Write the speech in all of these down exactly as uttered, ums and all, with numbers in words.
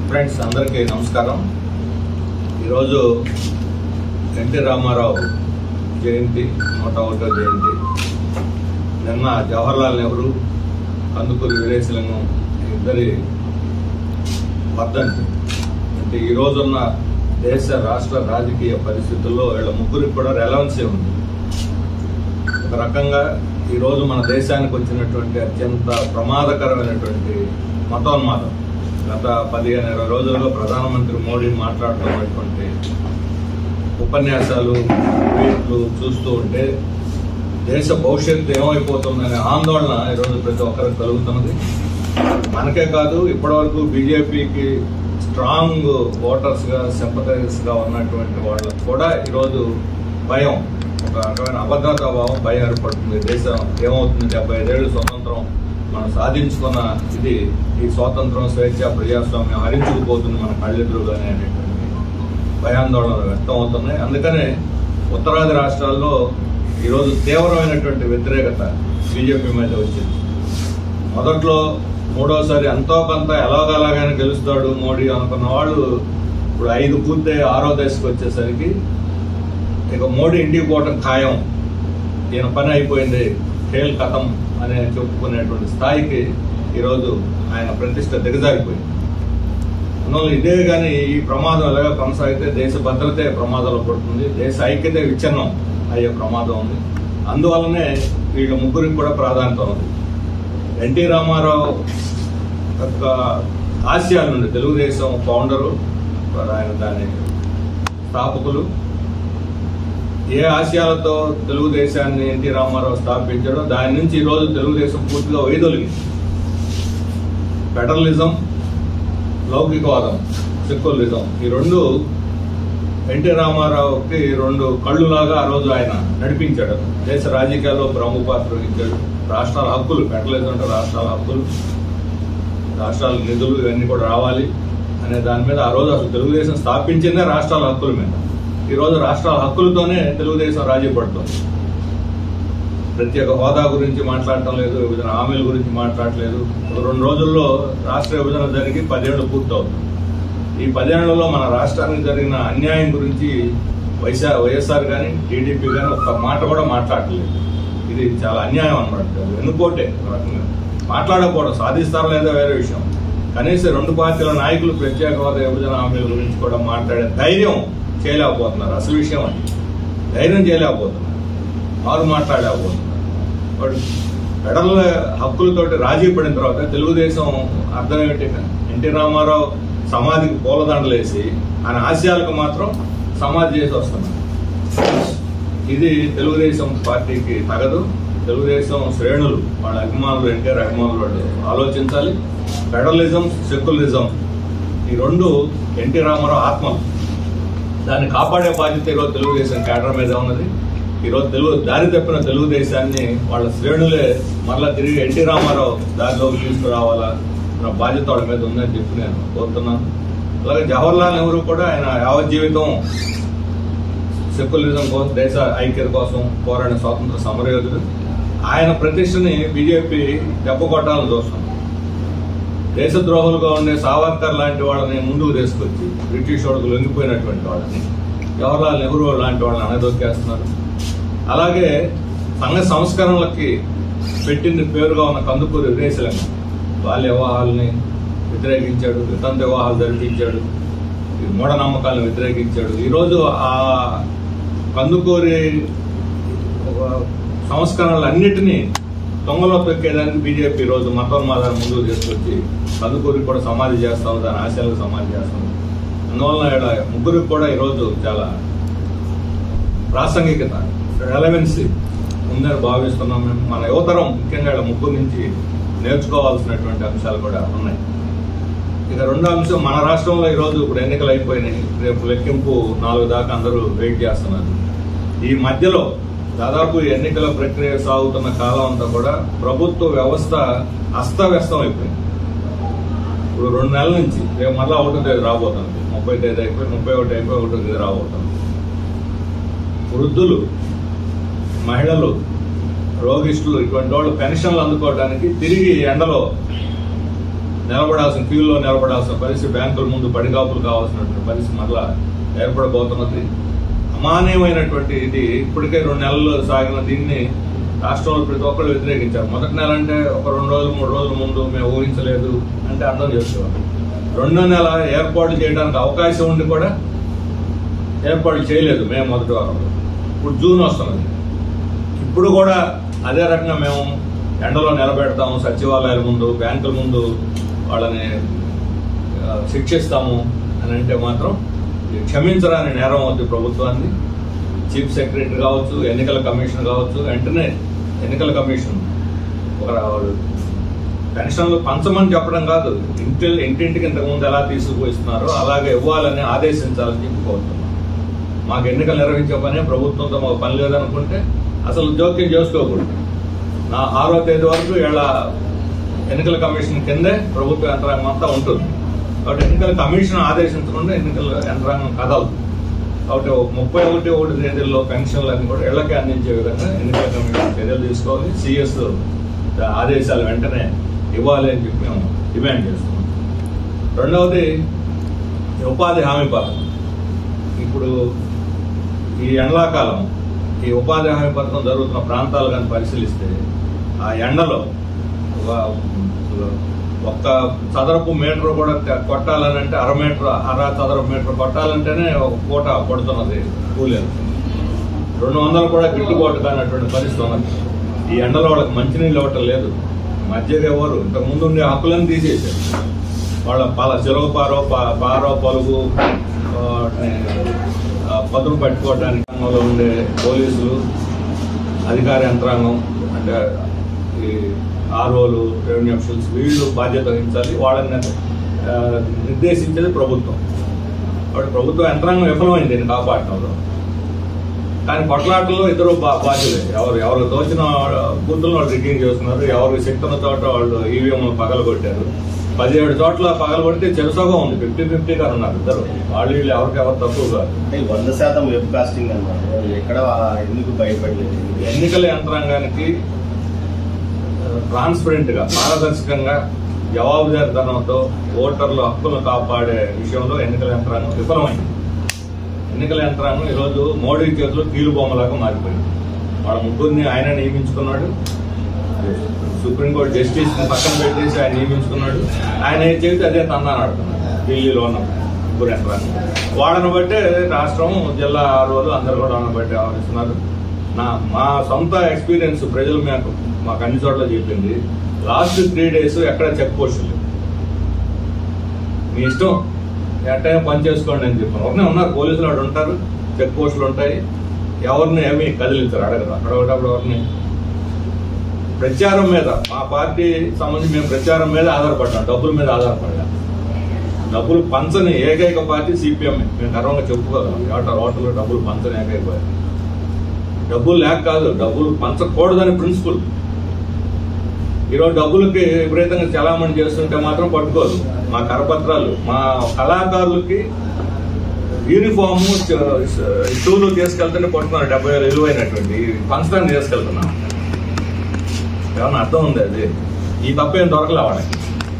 Friends అందరికీ నమస్కారం. ఈరోజు ఎన్టీ రామారావు జయంతి, నూట ఒకటో జయంతి. నిన్న జవహర్లాల్ నెహ్రూ, కందుకూరి వీరేశలింగం ఇద్దరి వర్ధంతి. అంటే ఈరోజున్న దేశ రాష్ట్ర రాజకీయ పరిస్థితుల్లో వీళ్ళ ముగ్గురికి కూడా రెలవెన్సీ ఉంది. ఒక రకంగా ఈరోజు మన దేశానికి వచ్చినటువంటి అత్యంత ప్రమాదకరమైనటువంటి మతోన్మాదం. గత పదిహేను ఇరవై రోజుల్లో ప్రధానమంత్రి మోడీ మాట్లాడుతున్నటువంటి ఉపన్యాసాలు, ట్వీట్లు చూస్తూ ఉంటే దేశ భవిష్యత్తు ఏమైపోతుందనే ఆందోళన ఈరోజు ప్రతి ఒక్కరికి కలుగుతున్నది. మనకే కాదు, ఇప్పటివరకు బీజేపీకి స్ట్రాంగ్ ఓటర్స్గా, సింపథైజర్స్గా ఉన్నటువంటి వాళ్ళకు కూడా ఈరోజు భయం, ఒక రకమైన అభద్రతా భావం, భయం ఏర్పడుతుంది. దేశం ఏమవుతుంది, డెబ్బై ఐదేళ్లు స్వతంత్రం మనం సాధించుకున్న ఇది, ఈ స్వాతంత్రం, స్వేచ్ఛ, ప్రజాస్వామ్యం హరించుకుపోతుంది మన కళ్ళెదురుగానే అనేటువంటి భయాందోళనలు వ్యక్తం అవుతున్నాయి. అందుకనే ఉత్తరాది రాష్ట్రాల్లో ఈరోజు తీవ్రమైనటువంటి వ్యతిరేకత బీజేపీ మీద వచ్చింది. మొదట్లో మూడోసారి ఎంతో కొంత ఎలాగలాగానే గెలుస్తాడు మోడీ అనుకున్న వాళ్ళు ఇప్పుడు ఐదు పూర్తి ఆరో దశకు వచ్చేసరికి ఇక మోడీ ఇంటికి పోవటం ఖాయం, ఈయన పని అయిపోయింది, ఖేల్ కథం అనే చెప్పుకునేటువంటి స్థాయికి ఈరోజు ఆయన ప్రతిష్ట దిగజారిపోయింది. అందువల్ల ఇదే కానీ ఈ ప్రమాదం ఎలాగా కొనసాగితే దేశ భద్రతే ప్రమాదంలో పడుతుంది, దేశ ఐక్యత విచ్ఛిన్నం అయ్యే ప్రమాదం ఉంది. అందువల్లనే వీళ్ళ ముగ్గురికి కూడా ప్రాధాన్యత ఉంది. ఎన్టీ రామారావు యొక్క ఆశయాల నుండి తెలుగుదేశం ఫౌండరు, ఆయన దాని స్థాపకులు, ఏ ఆశయాలతో తెలుగుదేశాన్ని ఎన్టీ రామారావు స్థాపించాడో దాని నుంచి ఈరోజు తెలుగుదేశం పూర్తిగా వైదొలిగింది. ఫెడరలిజం, లౌకికవాదం, సెక్యులరిజం, ఈ రెండు ఎన్టీ రామారావుకి రెండు కళ్ళులాగా ఆ రోజు ఆయన నడిపించాడు. దేశ రాజకీయాల్లో ప్రముఖ పాత్ర వహించాడు. రాష్ట్రాల హక్కులు, ఫెడరలిజం అంటే రాష్ట్రాల హక్కులు, రాష్ట్రాల నిధులు ఇవన్నీ కూడా రావాలి అనే దాని మీద ఆ రోజు అసలు తెలుగుదేశం స్థాపించిందే రాష్ట్రాల హక్కుల మీద. ఈరోజు రాష్ట్రాల హక్కులతోనే తెలుగుదేశం రాజీ పడుతుంది. ప్రత్యేక హోదా గురించి మాట్లాడటం లేదు, విభజన హామీల గురించి మాట్లాడలేదు. రెండు రోజుల్లో రాష్ట్ర విభజన జరిగి పదేళ్లు పూర్తవుతుంది. ఈ పదేళ్లలో మన రాష్ట్రానికి జరిగిన అన్యాయం గురించి వైసా వైఎస్ఆర్ కానీ టీడీపీ కానీ ఒక్క మాట కూడా మాట్లాడలేదు. ఇది చాలా అన్యాయం అన్నమాట. ఎన్నుకోటే రకంగా మాట్లాడకపోవడం, సాధిస్తారో లేదో వేరే విషయం. కనీసం రెండు పార్టీల నాయకులు ప్రత్యేక హోదా, విభజన హామీల గురించి కూడా మాట్లాడే ధైర్యం చేయలేకపోతున్నారు. అసలు విషయం అది, ధైర్యం చేయలేకపోతున్నారు, వారు మాట్లాడలేకపోతున్నారు. వాడు ఫెడరల్ హక్కులతోటి రాజీ పడిన తర్వాత తెలుగుదేశం అర్థం ఏమిటి? ఎన్టీ రామారావు సమాధికి పూలదండలేసి ఆయన ఆశయాలకు మాత్రం సమాధి చేసి వస్తున్నారు. ఇది తెలుగుదేశం పార్టీకి తగదు. తెలుగుదేశం శ్రేణులు, వాళ్ళ అభిమానులు, ఎన్టీఆర్ అభిమానులు వాళ్ళు ఆలోచించాలి. ఫెడరలిజం, సెక్యులరిజం ఈ రెండు ఎన్టీ రామారావు ఆత్మలు, దాన్ని కాపాడే బాధ్యత ఈరోజు తెలుగుదేశం కేడర్ మీద ఉన్నది. ఈరోజు తెలుగు దారి తప్పిన తెలుగుదేశాన్ని వాళ్ళ శ్రేణులే మళ్ళా తిరిగి ఎన్టీ రామారావు దారిలోకి తీసుకురావాలా నా బాధ్యత వాళ్ళ మీద ఉందని చెప్పి నేను కోరుతున్నాను. అలాగే జవహర్లాల్ నెహ్రూ కూడా ఆయన యావత్ జీవితం సెక్యులరిజం కోసం, దేశ ఐక్యత కోసం పోరాడిన స్వాతంత్ర సమరయోధుడు. ఆయన ప్రతిష్టని బీజేపీ దెబ్బ కొట్టాలని చూస్తుంది. దేశద్రోహులుగా ఉండే సావర్కర్ లాంటి వాళ్ళని ముందుకు తీసుకొచ్చి బ్రిటిష్ వాళ్ళకు లొంగిపోయినటువంటి వాళ్ళని, జవహర్లాల్ నెహ్రూ లాంటి వాళ్ళని అనదొక్కేస్తున్నారు. అలాగే సంఘ సంస్కరణలకి పెట్టింది పేరుగా ఉన్న కందుకూరి వీరేశలింగం బాల్య వివాహాలని వ్యతిరేకించాడు, వితంత వివాహాలు జరిపించాడు, మూఢనమ్మకాలను వ్యతిరేకించాడు. ఈరోజు ఆ కందుకూరి సంస్కరణలన్నిటినీ దొంగలో తొక్కేదానికి బీజేపీ ఈరోజు మతోన్మాదాన్ని ముందుకు తీసుకొచ్చి కందుకూరికి కూడా సమాధి చేస్తాము, దాని ఆశయాలకు సమాధి చేస్తాము. అందువలన ఇక్కడ ముగ్గురికి కూడా ఈరోజు చాలా ప్రాసంగికత, రెలవెన్సీ ఉందని భావిస్తున్నాం మేము. మన యువతరం ముఖ్యంగా ఇక్కడ ముగ్గురు నుంచి నేర్చుకోవాల్సినటువంటి అంశాలు కూడా ఉన్నాయి. ఇక రెండో అంశం, మన రాష్ట్రంలో ఈరోజు ఇప్పుడు ఎన్నికలు అయిపోయినాయి. రేపు లెక్కింపు నాలుగు దాకా అందరూ వెయిట్ చేస్తున్నారు. ఈ మధ్యలో దాదాపు ఎన్నికల ప్రక్రియ సాగుతున్న కాలం అంతా కూడా ప్రభుత్వ వ్యవస్థ అస్తవ్యస్తం అయిపోయింది. ఇప్పుడు రెండు నెలల నుంచి రేపు మళ్ళా ఒకటో తేదీ రాబోతుంది, ముప్పై తేదీ అయిపోయి ముప్పై ఒకటి అయిపోయి ఒకటో తేదీ రాబోతుంది. వృద్ధులు, మహిళలు, రోగిష్టులు ఇటువంటి వాళ్ళు పెన్షన్లు అందుకోవడానికి తిరిగి ఎండలో నిలబడాల్సిన క్యూలో నిలబడాల్సిన పరిస్థితి, బ్యాంకుల ముందు పడిగాపులు కావాల్సినటువంటి పరిస్థితి మరలా ఏర్పడబోతున్నది. అమాన్యమైనటువంటి ఇది ఇప్పటికే రెండు నెలలు సాగిన దీన్ని రాష్ట్రంలో ప్రతి ఒక్కరు వ్యతిరేకించారు. మొదటి నెల అంటే ఒక రెండు రోజులు మూడు రోజుల ముందు మేము ఊహించలేదు అంటే అర్థం చేసుకోవాలి. రెండో నెల ఏర్పాటు చేయడానికి అవకాశం ఉండి కూడా ఏర్పాటు చేయలేదు మేము మొదటి వారంలో. ఇప్పుడు జూన్ వస్తున్నది, ఇప్పుడు కూడా అదే రకంగా మేము ఎండలో నిలబెడతాము, సచివాలయాల ముందు బ్యాంకుల ముందు వాళ్ళని శిక్షిస్తాము అని అంటే మాత్రం క్షమించరాని నేరం అవుతుంది ప్రభుత్వాన్ని. చీఫ్ సెక్రటరీ కావచ్చు, ఎన్నికల కమిషన్ కావచ్చు, వెంటనే ఎన్నికల కమిషన్ ఒక పెన్షన్లు పంచమని చెప్పడం కాదు, ఇంటి ఇంటింటికి ఇంతకుముందు ఎలా తీసుకుపోయిస్తున్నారో అలాగే ఇవ్వాలని ఆదేశించాలని చెప్పి కోరుతున్నాం. మాకు ఎన్నికలు నిర్వహించే పనే, ప్రభుత్వంతో మాకు పని లేదనుకుంటే అసలు జోక్యం చేసుకోకూడదు. నా ఆరో తేదీ వరకు ఇలా ఎన్నికల కమిషన్ కిందే ప్రభుత్వ యంత్రాంగం అంతా ఉంటుంది. కాబట్టి ఎన్నికల కమిషన్ ఆదేశించకుండా ఎన్నికల యంత్రాంగం కదలదు. కాబట్టి ముప్పై ఒకటి ఒకటి తేదీల్లో పెన్షన్లన్నీ కూడా ఇళ్లకే అందించే విధంగా ఎన్నికల కమిషన్ చర్యలు తీసుకోవాలి. సిఎస్ ఆదేశాలు వెంటనే ఇవ్వాలి అని చెప్పి మేము డిమాండ్ చేస్తున్నాం. రెండవది ఉపాధి హామీ పథకం. ఇప్పుడు ఈ ఎండాకాలం ఈ ఉపాధి హామీ పథకం జరుగుతున్న ప్రాంతాలు కానీ పరిశీలిస్తే ఆ ఎండలో ఒక్క చదరపు మీటర్ కూడా కొట్టాలని అంటే అర మీటర్ అర చదరపు మీటర్ కొట్టాలంటేనే ఒక పూట పడుతున్నది కూలీలు. రెండు వందలు కూడా గిట్టుబాటు కానటువంటి పరిస్థితి ఉన్నది. ఈ ఎండలో వాళ్ళకి మంచినీళ్ళు ఇవ్వటం లేదు. మధ్యగా ఎవరు ఇంతకు ముందు ఉండే హక్కులను తీసేసారు. వాళ్ళ పాల చెరువు పారో పారో పలుగు పదును పట్టుకోవడానికి ఉండే పోలీసులు, అధికార యంత్రాంగం అంటే ఈ ఆర్ఓలు, రెవెన్యూ అఫీషియల్స్ వీళ్ళు బాధ్యత వహించాలి. వాళ్ళని నిర్దేశించేది ప్రభుత్వం. కాబట్టి ప్రభుత్వ యంత్రాంగం విఫలమైంది దీన్ని కాపాడటంలో. కానీ కొట్లాటలో ఇద్దరు బాధ్యులే. ఎవరు ఎవరు తోచిన బూతులను వాళ్ళు రిగ్గింగ్ చేస్తున్నారు, ఎవరు శక్తి ఉన్న చోట వాళ్ళు ఈవీఎంలు పగలగొట్టారు. పదిహేడు చోట్ల పగలగొడితే చెరుసగా ఉంది, ఫిఫ్టీ ఫిఫ్టీగా ఉన్నారు ఇద్దరు. వాళ్ళు వీళ్ళు ఎవరికి ఎవరు తక్కువ కాదు. వంద శాతం వెబ్ కాస్టింగ్ అన్నారు, ఎక్కడ ఎందుకు భయపడలేదు? ఎన్నికల యంత్రాంగానికి ట్రాన్స్పరెంట్ గా, పారదర్శకంగా, జవాబుదారీతనంతో ఓటర్ల హక్కులను కాపాడే విషయంలో ఎన్నికల యంత్రాంగం విఫలమైంది. ఎన్నికల యంత్రాంగం ఈరోజు మోడీ చేతిలో కీలు బొమ్మలాగా మారిపోయింది. వాళ్ళ ముగ్గురిని ఆయన నియమించుకున్నాడు, సుప్రీంకోర్టు జస్టిస్ పక్కన పెట్టేసి ఆయన నియమించుకున్నాడు. ఆయన ఏం చెబితే అదే తందాన్ని ఆడుతున్నాడు ఢిల్లీలో ఉన్న ముగ్గురు యంత్రాంగం. వాళ్ళని బట్టే రాష్ట్రం, జిల్లా ఆర్ఓలు అందరు కూడా వాళ్ళని బట్టి ఆలోచిస్తున్నారు. నా మా సొంత ఎక్స్పీరియన్స్ ప్రజలు మాకు మాకు అన్ని చోట్ల చెప్పింది, లాస్ట్ త్రీ డేస్ ఎక్కడ చెక్ పోస్టులు మీ ఇష్టం ఎట్టైనా పని చేసుకోండి అని చెప్పాను. ఒకనే ఉన్నారు పోలీసులు, వాడు ఉంటారు, చెక్ పోస్టులు ఉంటాయి, ఎవరిని ఏమి కదిలించారు, అడగరు. అక్కడ ఒకటప్పుడు ఎవరిని ప్రచారం మీద, మా పార్టీ సంబంధించి మేము ప్రచారం మీద ఆధారపడ్డాం, డబ్బుల మీద ఆధారపడ్డాం. డబ్బులు పంచని ఏకైక పార్టీ సిపిఎం. మేము గర్వంగా చెప్పుకోగలం, ఎవటర్ ఓటర్లు డబ్బులు పంచని ఏకైక పార్టీ. డబ్బులు లేక కాదు, డబ్బులు పంచకూడదని ప్రిన్సిపల్. ఈరోజు డబ్బులకి విపరీతంగా చలామణి చేస్తుంటే మాత్రం పట్టుకోదు. మా కరపత్రాలు, మా కళాకారులకి యూనిఫామ్, షూలు తీసుకెళ్తుంటే పట్టుకున్నారు. డెబ్బై వేలు విలువైనటువంటి పంచడాన్ని తీసుకెళ్తున్నాం. ఏమన్నా అర్థం ఉంది? అది ఈ తప్పేం దొరకలే వాళ్ళకి.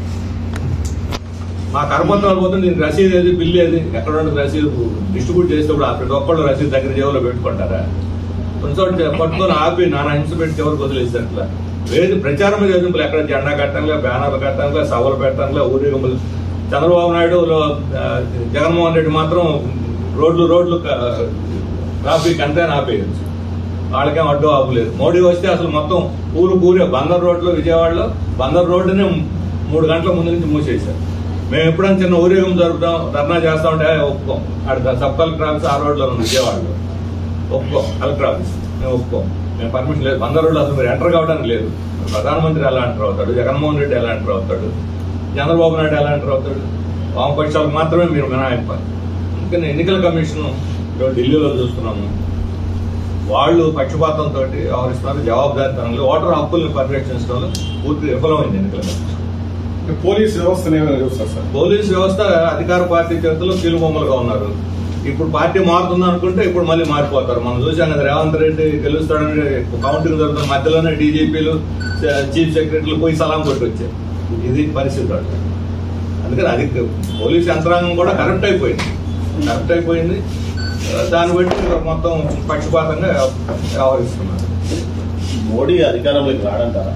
మా కరపత్రాలు పోతుంది, దీనికి రసీదు ఏది, బిల్లు ఏది, ఎక్కడ ఉండదు రసీదు. డిస్ట్రిబ్యూట్ చేసేప్పుడు ప్రతి ఒక్కళ్ళు రసీదు దగ్గర జేబులో పెట్టుకుంటారా? కొంచెం పట్టుకొని ఆపి నానా హింస పెట్టి ఎవరికి వదిలేస్తారు. అట్లా వేది ప్రచారం మీద ఎదుంపులు, ఎక్కడ జెండా కట్టడంలో, బ్యానర్లు కట్టడంలో, సభలు పెట్టడంలో, ఊరేగింపులు. చంద్రబాబు నాయుడు, జగన్మోహన్ రెడ్డి మాత్రం రోడ్లు రోడ్లు ట్రాఫిక్ అంతే ఆపేయచ్చు, వాళ్ళకేం అడ్డు ఆపులేదు. మోడీ వస్తే అసలు మొత్తం ఊరు ఊరే బందర్ రోడ్లు, విజయవాడలో బందర్ రోడ్డునే మూడు గంటల ముందు నుంచి మూసేశారు. మేము ఎప్పుడైనా చిన్న ఊరేగింపు జరుపుతాం, ధర్నా చేస్తా ఉంటే ఒప్పుకోం. అక్కడ సబ్ కలెక్టర్ ఆఫీస్ ఆ రోడ్లో ఉంది విజయవాడలో, ఒప్పుకోం. కలెక్టర్ ఆఫీస్ మేము ఒప్పుకోం, మేము పర్మిషన్ లేదు. బందర్ రోడ్లు అసలు మీరు ఎంటర్ కావడానికి లేదు. ప్రధానమంత్రి ఎలా ఎంటర్ అవుతాడు, జగన్మోహన్ రెడ్డి ఎలా ఎంటర్ అవుతాడు, చంద్రబాబు నాయుడు ఎలా ఎంటర్ అవుతాడు? వామపక్షాలకు మాత్రమే మీరు మినహాయింపాలి. అందుకని ఎన్నికల కమిషన్ ఢిల్లీలో చూస్తున్నాము, వాళ్ళు పక్షపాతంతో వ్యవహరిస్తున్నారు. జవాబుదారీతనంలో ఓటర్ హక్కుల్ని పరిరక్షించడంలో పూర్తి విఫలమైంది ఎన్నికల కమిషన్. పోలీస్ వ్యవస్థ చూస్తారు సార్, పోలీస్ వ్యవస్థ అధికార పార్టీ చేతుల్లో కీలుబొమ్మలుగా ఉన్నారు. ఇప్పుడు పార్టీ మారుతుంది అనుకుంటే ఇప్పుడు మళ్ళీ మారిపోతారు. మనం చూసాం కదా, రేవంత్ రెడ్డి గెలుస్తాడని కౌంటింగ్ జరుగుతున్న మధ్యలోనే డీజీపీలు, చీఫ్ సెక్రటరీలు పోయి సలాం కొట్టి వచ్చారు. ఇది పరిస్థితి వాళ్ళు. అందుకని అది పోలీస్ యంత్రాంగం కూడా కరెక్ట్ అయిపోయింది కరెక్ట్ అయిపోయింది దాన్ని బట్టి మొత్తం పక్షపాతంగా వ్యవహరిస్తున్నారు. మోడీ అధికారంలోకి రాడంటారా?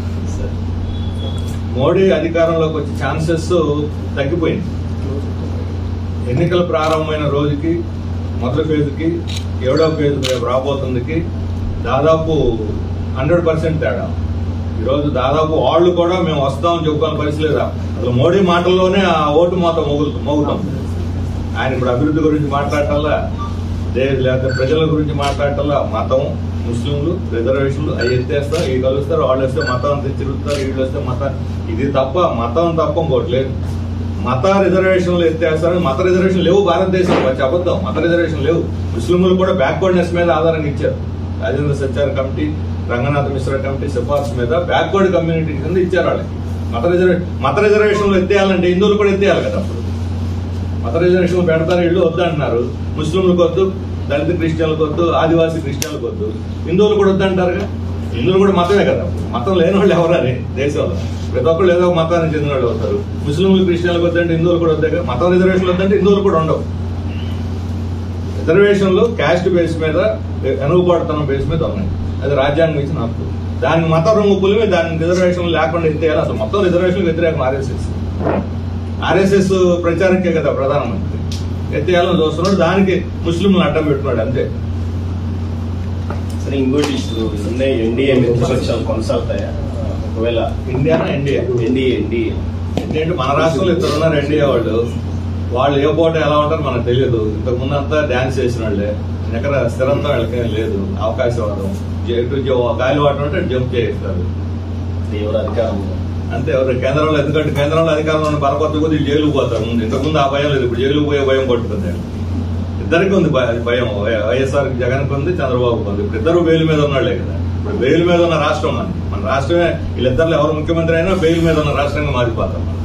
మోడీ అధికారంలోకి వచ్చే ఛాన్సెస్ తగ్గిపోయింది. ఎన్నికలు ప్రారంభమైన రోజుకి మొదటి ఫేజ్కి ఏడవ ఫేజ్ రాబోతుందికి దాదాపు హండ్రెడ్ పర్సెంట్ తేడా. ఈరోజు దాదాపు వాళ్ళు కూడా మేము వస్తామని చెప్పుకోని పరిస్థితి లేదా. అసలు మోడీ మాటల్లోనే ఆ ఓటు మొత్తం మోగుతు మోగుతాం. ఆయన ఇప్పుడు అభివృద్ధి గురించి మాట్లాడటల్లా, లేకపోతే ప్రజల గురించి మాట్లాడటల్లా మతం, ముస్లింలు, రిజర్వేషన్లు అవి ఎత్తేస్తారు, ఇవి కలుస్తారు, వాళ్ళు వస్తే మతం అంతా తిరుగుతారు, వీళ్ళు వస్తే మతం. ఇది తప్ప మతం తప్ప ఇంకోటి లేదు. మత రిజర్వేషన్లు ఎత్తేస్తారు. మత రిజర్వేషన్ లేవు భారతదేశంలో, వచ్చి అబద్ధం. మత రిజర్వేషన్ లేవు. ముస్లింలు కూడా బ్యాక్వర్డ్నెస్ మీద ఆధారంగా ఇచ్చారు. రాజేంద్ర సచార్ కమిటీ, రంగనాథ్ మిశ్రా కమిటీ సిఫార్సు మీద బ్యాక్వర్డ్ కమ్యూనిటీ కింద ఇచ్చారు వాళ్ళకి. మత రిజర్వే మత రిజర్వేషన్లు ఎత్తేయాలంటే హిందువులు కూడా ఎత్తేయాలి కదా. అప్పుడు మత రిజర్వేషన్లు పెడతారు, ఇళ్ళు వద్దంటున్నారు. ముస్లింలకు వద్దు, దళిత క్రిస్టియన్లకు వద్దు, ఆదివాసీ క్రిస్టియన్లకు వద్దు, హిందువులు కూడా వద్దంటారుగా. హిందువులు కూడా మతమే కదా. మతం లేని వాళ్ళు ఎవరని దేశంలో ప్రతి ఒక్కళ్ళు ఏదో మతానికి చెందిన వాళ్ళు అవుతారు. ముస్లింలు క్రిస్టియన్లకు వద్దంటే హిందువులు కూడా వద్దాక, మతం రిజర్వేషన్లు వద్దంటే హిందువులు కూడా ఉండవు. రిజర్వేషన్లు క్యాస్ట్ బేస్ మీద, వెనుకబాటుతనం బేస్ మీద ఉన్నాయి. అది రాజ్యాంగం ఇచ్చిన హక్కు. దాన్ని మత రంగు పులిమి దాని రిజర్వేషన్లు లేకుండా ఎత్తేయాలి. అసలు మొత్తం రిజర్వేషన్లు వ్యతిరేకం ఆర్ఎస్ఎస్. ఆర్ఎస్ఎస్ ప్రచారకే కదా ప్రధానమంత్రి. ఎత్తేయాలని చూస్తున్నాడు, దానికి ముస్లింలు అడ్డం పెట్టుకున్నాడు అంతే. సరే, ఇంకోటి ఇప్పుడు ఉన్నాయి ఎన్డీఏ మిత్రపక్షాలు కొనసాగుతాయా? ఒకవేళ ఇండియానా ఎన్డీఏ? ఎన్డీఏ ఎన్డీఏ ఏంటంటే మన రాష్ట్రంలో ఇద్దరు ఉన్నారు ఎన్డీఏ వాళ్ళు. వాళ్ళు ఏ పూట ఎలా ఉంటారో మనకు తెలియదు. ఇంతకు ముందు అంతా డాన్స్ చేసిన వాళ్ళే. ఎక్కడ స్థిరంతో వాళ్ళకేం లేదు. అవకాశవాదం, గాలి వాటం అంటే జంప్ చేయిస్తారు. ఎవరు అధికారం అంతే. ఎవరు కేంద్రంలో, ఎందుకంటే కేంద్రంలో అధికారంలో ఉన్న బలపత్తి కొద్ది జైలుకు పోతారు. ముందు ఇంతకుముందు ఆ భయం లేదు, ఇప్పుడు జైలుకు పోయే భయం పట్టుకుంది. ఇద్దరికి ఉంది భయం. వైఎస్ఆర్ జగన్కి ఉంది, చంద్రబాబుకి ఉంది. ఇప్పుడు ఇద్దరు బెయిల్ మీద ఉన్నాళ్లే కదా. ఇప్పుడు బెయిల్ మీద ఉన్న రాష్ట్రం మన మన రాష్ట్రమే. వీళ్ళిద్దరు ఎవరు ముఖ్యమంత్రి అయినా బెయిల్ మీద ఉన్న రాష్ట్రంగా మారిపోతాం.